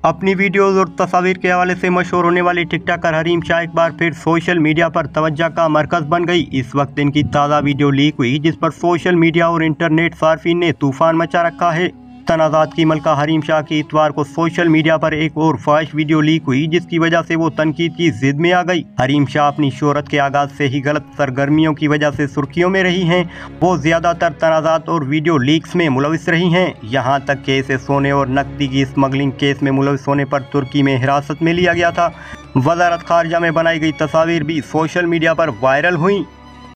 अपनी वीडियोज और तस्वीर के हवाले से मशहूर होने वाली टिकटॉकर हरीम शाह एक बार फिर सोशल मीडिया पर तवज्जो का मरकज बन गई। इस वक्त इनकी ताज़ा वीडियो लीक हुई जिस पर सोशल मीडिया और इंटरनेट सार्फिन ने तूफान मचा रखा है। तनाज़ात की मलका हरीम शाह की इतवार को सोशल मीडिया पर एक और फाहिश वीडियो लीक हुई जिसकी वजह से वो तनकीद की जिद में आ गई। हरीम शाह अपनी शोहरत के आगाज से ही गलत सरगर्मियों की वजह से सुर्खियों में रही हैं। वो ज्यादातर तनाज़ात और वीडियो लीक्स में मुलविस रही हैं। यहाँ तक कि इसे सोने और नकदी की स्मगलिंग केस में मुलविस होने पर तुर्की में हिरासत में लिया गया था। वज़ारत खारजा में बनाई गई तस्वीर भी सोशल मीडिया पर वायरल हुई।